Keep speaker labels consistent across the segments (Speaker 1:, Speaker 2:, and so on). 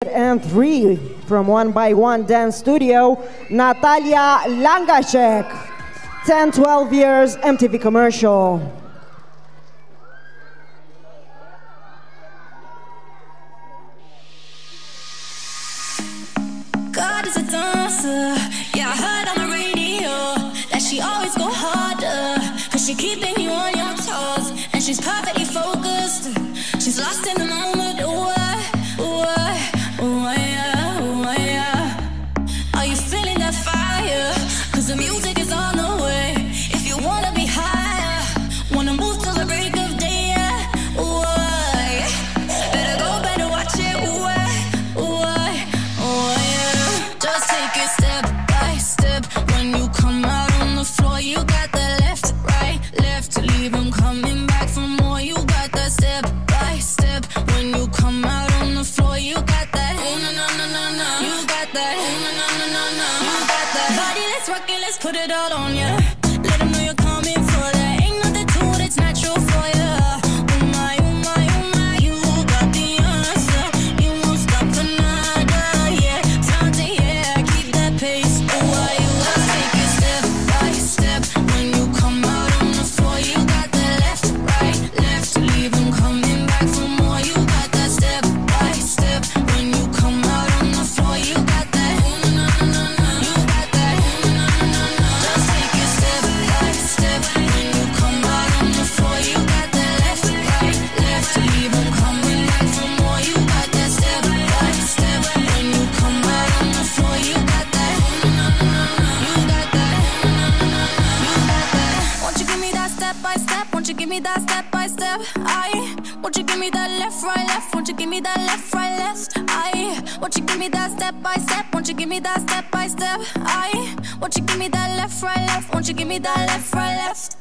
Speaker 1: 103 from One by One Dance Studio, NATALIA LANGASCHEK. 10-12 years MTV Commercial.
Speaker 2: God is a dancer. Yeah, I heard on the radio that she always go harder, 'cause she keeping you on your toes, and she's perfectly focused. She's lost in the moment. Yeah. Are you feeling that fire? 'Cause the music is on the way. If you wanna be higher, wanna move till the break of day. Better go, better watch it. Just take it step by step. When you come out on the floor, you got that left, right, left to leave them coming back for more. You got that step by step. When you come out on the floor, you got that. Oh na na na na na. You got that. Oh na na na na na. You got that. Body, let's rock it, let's put it all on ya. Let them know you're coming for that. Ain't nothing to it, it's natural for ya. Oh my, oh my, oh my. You got the answer. You won't stop for nada. Yeah, time to keep that pace. Oh, you just take it step by step. When you come out on the floor, you got that left, right, left to leave them coming back for more. You got that step by step. When you come out on the floor, you got that. Oh na na na na. You got that. Oh na na na na. Just take it step by step. When you come out on the floor, you got that left, right, left to leave them coming back for more. You got that step by step. When you come out on the floor, you got that. Oh na na na na. You got that. Oh na na na na. You got that. Won't you give me that step by step? Won't you give me that step by step? Won't you give me that left, right, left? Won't you give me that left, right, left? Won't you give me that step by step? Won't you give me that step by step? Won't you give me that left, right, left? Won't you give me that left, right, left?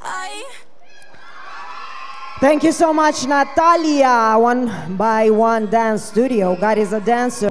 Speaker 1: Thank you so much, NATALIA, One by One Dance Studio. God is a dancer.